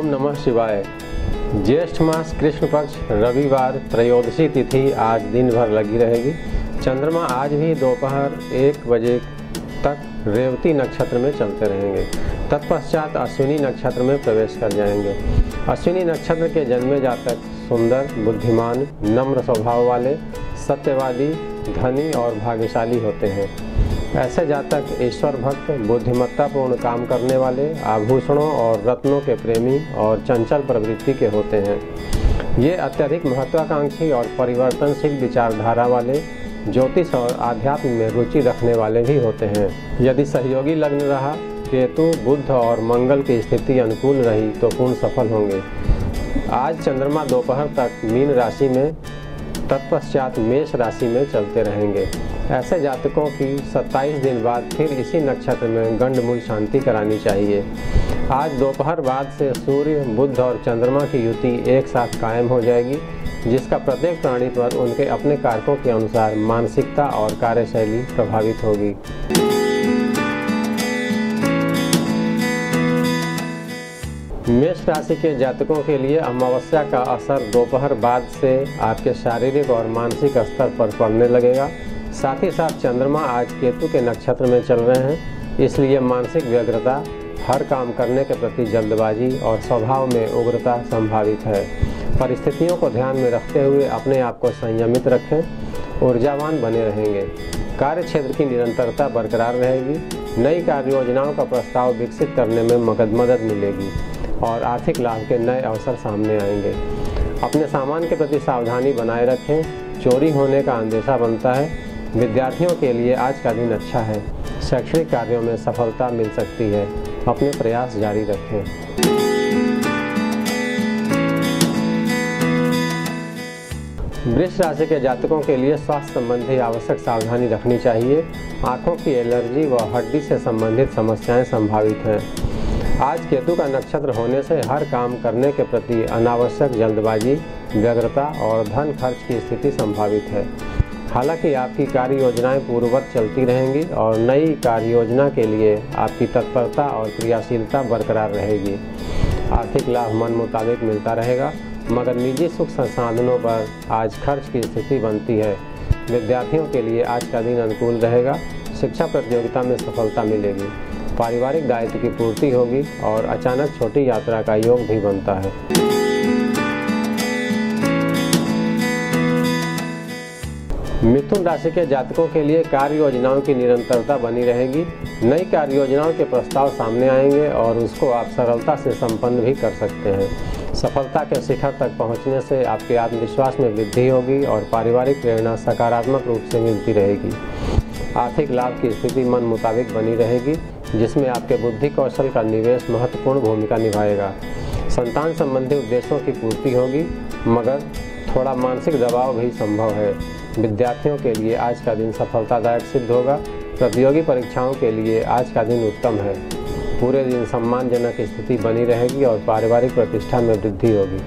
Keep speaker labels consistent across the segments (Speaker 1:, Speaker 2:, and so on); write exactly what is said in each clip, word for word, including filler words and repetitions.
Speaker 1: ओम नमः शिवाय। ज्येष्ठ मास कृष्ण पक्ष रविवार त्रयोदशी तिथि आज दिन भर लगी रहेगी। चंद्रमा आज भी दोपहर एक बजे तक रेवती नक्षत्र में चलते रहेंगे। तत्पश्चात अश्विनी नक्षत्र में प्रवेश कर जाएंगे। अश्विनी नक्षत्र के जन्मे जातक सुंदर, बुद्धिमान, नम्र स्वभाव वाले, सत्यवादी, धनी और भाग्यशाली होते हैं। ऐसे जातक ईश्वर भक्त, बुद्धिमत्तापूर्ण काम करने वाले, आभूषणों और रत्नों के प्रेमी और चंचल प्रवृत्ति के होते हैं। ये अत्यधिक महत्वाकांक्षी और परिवर्तनशील विचारधारा वाले, ज्योतिष और आध्यात्म में रुचि रखने वाले भी होते हैं। यदि सहयोगी लग्न रहा, केतु, बुध और मंगल की स्थिति अनुकूल रही तो पूर्ण सफल होंगे। आज चंद्रमा दोपहर तक मीन राशि में, तत्पश्चात मेष राशि में चलते रहेंगे। ऐसे जातकों की सत्ताईस दिन बाद फिर इसी नक्षत्र में गंडमूल शांति करानी चाहिए। आज दोपहर बाद से सूर्य, बुध और चंद्रमा की युति एक साथ कायम हो जाएगी, जिसका प्रत्येक प्राणी पर उनके अपने कारकों के अनुसार मानसिकता और कार्यशैली प्रभावित होगी। मेष राशि के जातकों के लिए अमावस्या का असर दोपहर बाद से आपके शारीरिक और मानसिक स्तर पर पड़ने लगेगा। साथ ही साथ चंद्रमा आज केतु के नक्षत्र में चल रहे हैं, इसलिए मानसिक व्यग्रता, हर काम करने के प्रति जल्दबाजी और स्वभाव में उग्रता संभावित है। परिस्थितियों को ध्यान में रखते हुए अपने आप को संयमित रखें, ऊर्जावान बने रहेंगे। कार्य क्षेत्र की निरंतरता बरकरार रहेगी। नई कार्य योजनाओं का प्रस्ताव विकसित करने में मदद मदद मिलेगी और आर्थिक लाभ के नए अवसर सामने आएंगे। अपने सामान के प्रति सावधानी बनाए रखें, चोरी होने का अंदेशा बनता है। विद्यार्थियों के लिए आज का दिन अच्छा है। शैक्षणिक कार्यों में सफलता मिल सकती है। अपने प्रयास जारी रखें। वृष राशि के जातकों के लिए स्वास्थ्य संबंधी आवश्यक सावधानी रखनी चाहिए। आंखों की एलर्जी व हड्डी से संबंधित समस्याएं संभावित हैं। आज केतु का नक्षत्र होने से हर काम करने के प्रति अनावश्यक जल्दबाजी, व्यग्रता और धन खर्च की स्थिति संभावित है। हालांकि आपकी कार्य योजनाएं पूर्ववत चलती रहेंगी और नई कार्य योजना के लिए आपकी तत्परता और क्रियाशीलता बरकरार रहेगी। आर्थिक लाभ मन मुताबिक मिलता रहेगा, मगर निजी सुख संसाधनों पर आज खर्च की स्थिति बनती है। विद्यार्थियों के लिए आज का दिन अनुकूल रहेगा। शिक्षा प्रतियोगिता में सफलता मिलेगी। पारिवारिक दायित्व की पूर्ति होगी और अचानक छोटी यात्रा का योग भी बनता है। मिथुन राशि के जातकों के लिए कार्य योजनाओं की निरंतरता बनी रहेगी। नई कार्य योजनाओं के प्रस्ताव सामने आएंगे और उसको आप सरलता से संपन्न भी कर सकते हैं। सफलता के शिखर तक पहुंचने से आपके आत्मविश्वास में वृद्धि होगी और पारिवारिक प्रेरणा सकारात्मक रूप से मिलती रहेगी। आर्थिक लाभ की स्थिति मन मुताबिक बनी रहेगी, जिसमें आपके बुद्धि कौशल का निवेश महत्वपूर्ण भूमिका निभाएगा। संतान संबंधी उद्देश्यों की पूर्ति होगी, मगर थोड़ा मानसिक दबाव भी संभव है। विद्यार्थियों के लिए आज का दिन सफलतादायक सिद्ध होगा। प्रतियोगी परीक्षाओं के लिए आज का दिन उत्तम है। पूरे दिन सम्मानजनक स्थिति बनी रहेगी और पारिवारिक प्रतिष्ठा में वृद्धि होगी।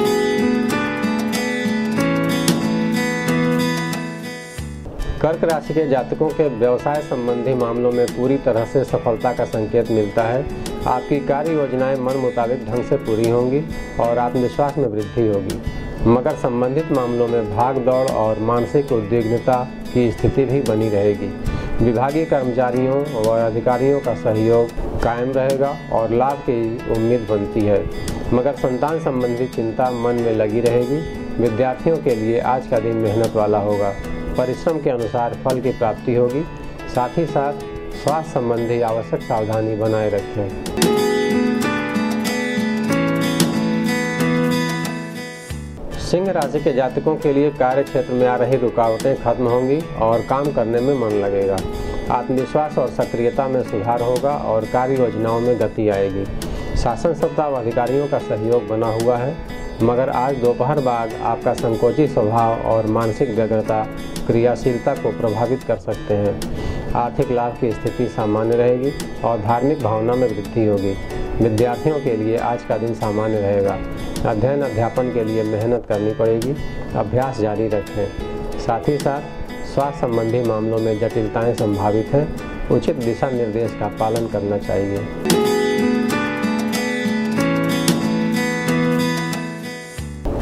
Speaker 1: कर्क राशि के जातकों के व्यवसाय संबंधी मामलों में पूरी तरह से सफलता का संकेत मिलता है। आपकी कार्य योजनाएं मन मुताबिक ढंग से पूरी होंगी और आत्मविश्वास में वृद्धि होगी, मगर संबंधित मामलों में भाग दौड़ और मानसिक उद्विग्नता की स्थिति भी बनी रहेगी। विभागीय कर्मचारियों व अधिकारियों का सहयोग कायम रहेगा और लाभ की उम्मीद बनती है, मगर संतान संबंधी चिंता मन में लगी रहेगी। विद्यार्थियों के लिए आज का दिन मेहनत वाला होगा। परिश्रम के अनुसार फल की प्राप्ति होगी। साथ ही साथ स्वास्थ्य संबंधी आवश्यक सावधानी बनाए रखें। सिंह राशि के जातकों के लिए कार्य क्षेत्र में आ रही रुकावटें खत्म होंगी और काम करने में मन लगेगा। आत्मविश्वास और सक्रियता में सुधार होगा और कार्य योजनाओं में गति आएगी। शासन सत्ता व अधिकारियों का सहयोग बना हुआ है, मगर आज दोपहर बाद आपका संकोची स्वभाव और मानसिक व्यग्रता क्रियाशीलता को प्रभावित कर सकते हैं। आर्थिक लाभ की स्थिति सामान्य रहेगी और धार्मिक भावना में वृद्धि होगी। विद्यार्थियों के लिए आज का दिन सामान्य रहेगा। अध्ययन अध्यापन के लिए मेहनत करनी पड़ेगी। अभ्यास जारी रखें। साथ ही साथ स्वास्थ्य संबंधी मामलों में जटिलताएं संभावित हैं। उचित दिशा निर्देश का पालन करना चाहिए।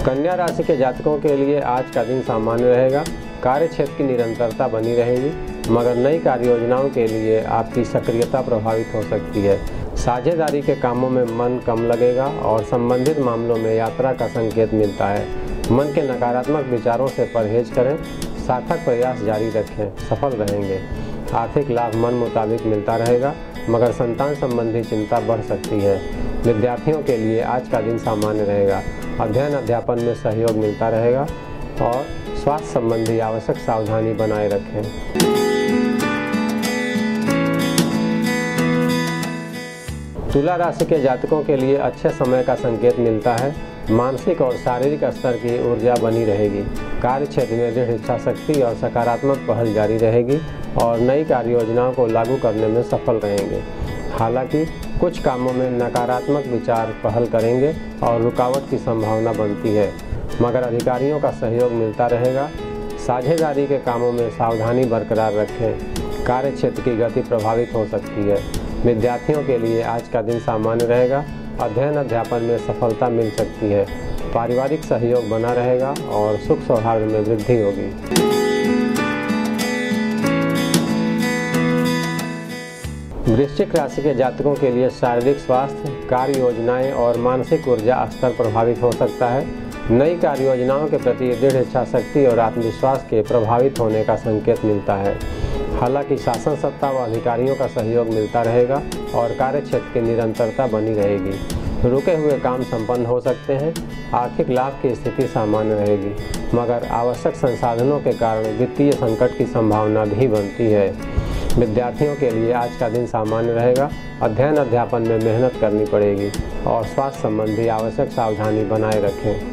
Speaker 1: कन्या राशि के जातकों के लिए आज का दिन सामान्य रहेगा। कार्य क्षेत्र की निरंतरता बनी रहेगी, मगर नई कार्य योजनाओं के लिए आपकी सक्रियता प्रभावित हो सकती है। साझेदारी के कामों में मन कम लगेगा और संबंधित मामलों में यात्रा का संकेत मिलता है। मन के नकारात्मक विचारों से परहेज करें, सार्थक प्रयास जारी रखें, सफल रहेंगे। आर्थिक लाभ मन मुताबिक मिलता रहेगा, मगर संतान संबंधी चिंता बढ़ सकती है। विद्यार्थियों के लिए आज का दिन सामान्य रहेगा। अध्ययन अध्यापन में सहयोग मिलता रहेगा और स्वास्थ्य संबंधी आवश्यक सावधानी बनाए रखें। तुला राशि के जातकों के लिए अच्छे समय का संकेत मिलता है। मानसिक और शारीरिक स्तर की ऊर्जा बनी रहेगी। कार्य क्षेत्र में दृढ़ इच्छा शक्ति और सकारात्मक पहल जारी रहेगी और नई कार्य योजनाओं को लागू करने में सफल रहेंगे। हालांकि कुछ कामों में नकारात्मक विचार पहल करेंगे और रुकावट की संभावना बनती है, मगर अधिकारियों का सहयोग मिलता रहेगा। साझेदारी के कामों में सावधानी बरकरार रखें। कार्य क्षेत्र की गति प्रभावित हो सकती है। विद्यार्थियों के लिए आज का दिन सामान्य रहेगा। अध्ययन अध्यापन में सफलता मिल सकती है। पारिवारिक सहयोग बना रहेगा और सुख सौहार्द में वृद्धि होगी। वृश्चिक राशि के जातकों के लिए शारीरिक स्वास्थ्य, कार्य योजनाएं और मानसिक ऊर्जा स्तर प्रभावित हो सकता है। नई कार्य योजनाओं के प्रति दृढ़ इच्छा शक्ति और आत्मविश्वास के प्रभावित होने का संकेत मिलता है। हालांकि शासन सत्ता व अधिकारियों का सहयोग मिलता रहेगा और कार्य क्षेत्र की निरंतरता बनी रहेगी। रुके हुए काम संपन्न हो सकते हैं। आर्थिक लाभ की स्थिति सामान्य रहेगी, मगर आवश्यक संसाधनों के कारण वित्तीय संकट की संभावना भी बनती है। विद्यार्थियों के लिए आज का दिन सामान्य रहेगा। अध्ययन अध्यापन में मेहनत करनी पड़ेगी और स्वास्थ्य संबंधी आवश्यक सावधानी बनाए रखें।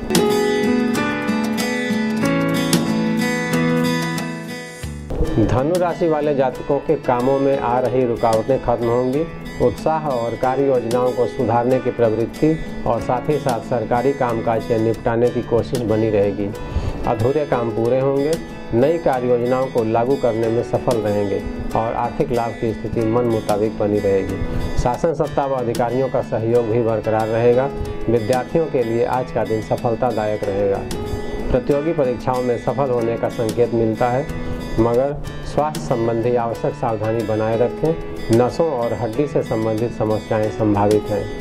Speaker 1: धनु राशि वाले जातकों के कामों में आ रही रुकावटें खत्म होंगी। उत्साह और कार्य योजनाओं को सुधारने की प्रवृत्ति और साथ ही साथ सरकारी कामकाज के निपटाने की कोशिश बनी रहेगी। अधूरे काम पूरे होंगे। नई कार्य योजनाओं को लागू करने में सफल रहेंगे और आर्थिक लाभ की स्थिति मन मुताबिक बनी रहेगी। शासन सत्ता व अधिकारियों का सहयोग भी बरकरार रहेगा। विद्यार्थियों के लिए आज का दिन सफलतादायक रहेगा। प्रतियोगी परीक्षाओं में सफल होने का संकेत मिलता है, मगर स्वास्थ्य संबंधी आवश्यक सावधानी बनाए रखें। नसों और हड्डी से संबंधित समस्याएं संभावित हैं।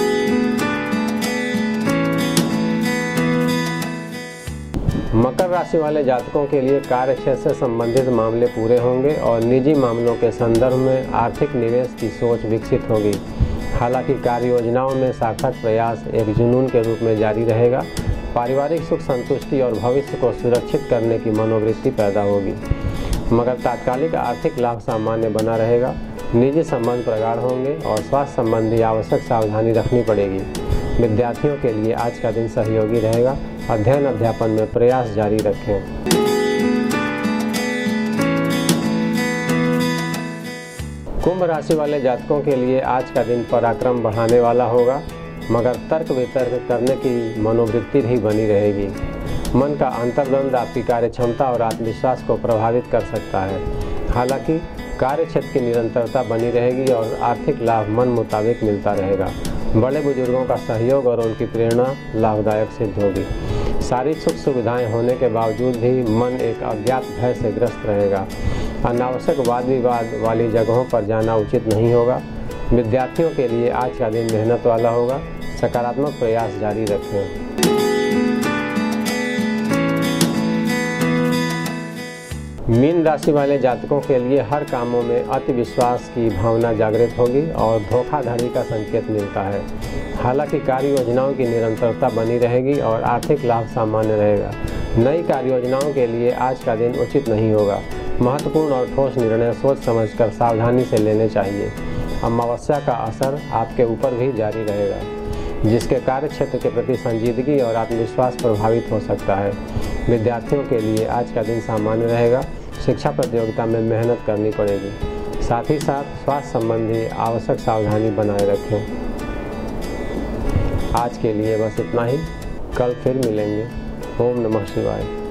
Speaker 1: मकर राशि वाले जातकों के लिए कार्य क्षेत्र से संबंधित मामले पूरे होंगे और निजी मामलों के संदर्भ में आर्थिक निवेश की सोच विकसित होगी। हालांकि कार्य योजनाओं में सार्थक प्रयास एक जुनून के रूप में जारी रहेगा। पारिवारिक सुख संतुष्टि और भविष्य को सुरक्षित करने की मनोवृत्ति पैदा होगी, मगर तात्कालिक आर्थिक लाभ सामान्य बना रहेगा। निजी संबंध प्रगाढ़ होंगे और स्वास्थ्य संबंधी आवश्यक सावधानी रखनी पड़ेगी। विद्यार्थियों के लिए आज का दिन सहयोगी रहेगा। अध्ययन अध्यापन में प्रयास जारी रखें। कुंभ राशि वाले जातकों के लिए आज का दिन पराक्रम बढ़ाने वाला होगा, मगर तर्क वितर्क करने की मनोवृत्ति भी बनी रहेगी। मन का अंतर्द्वंद आपकी कार्य क्षमता और आत्मविश्वास को प्रभावित कर सकता है। हालांकि कार्य क्षेत्र की निरंतरता बनी रहेगी और आर्थिक लाभ मन मुताबिक मिलता रहेगा। बड़े बुजुर्गों का सहयोग और उनकी प्रेरणा लाभदायक सिद्ध होगी। सारी सुख सुविधाएं होने के बावजूद भी मन एक अज्ञात भय से ग्रस्त रहेगा। अनावश्यक वाद विवाद वाली जगहों पर जाना उचित नहीं होगा। विद्यार्थियों के लिए आज का दिन मेहनत वाला होगा। सकारात्मक प्रयास जारी रखें। मीन राशि वाले जातकों के लिए हर कामों में अति विश्वास की भावना जागृत होगी और धोखाधड़ी का संकेत मिलता है। हालांकि कार्य योजनाओं की निरंतरता बनी रहेगी और आर्थिक लाभ सामान्य रहेगा। नई कार्य योजनाओं के लिए आज का दिन उचित नहीं होगा। महत्वपूर्ण और ठोस निर्णय सोच समझकर सावधानी से लेने चाहिए। अमावस्या का असर आपके ऊपर भी जारी रहेगा, जिसके कार्य क्षेत्र के प्रति संजीदगी और आत्मविश्वास प्रभावित हो सकता है। विद्यार्थियों के लिए आज का दिन सामान्य रहेगा। शिक्षा प्रतियोगिता में मेहनत करनी पड़ेगी। साथ ही साथ स्वास्थ्य संबंधी आवश्यक सावधानी बनाए रखें। आज के लिए बस इतना ही। कल फिर मिलेंगे। ओम नमः शिवाय।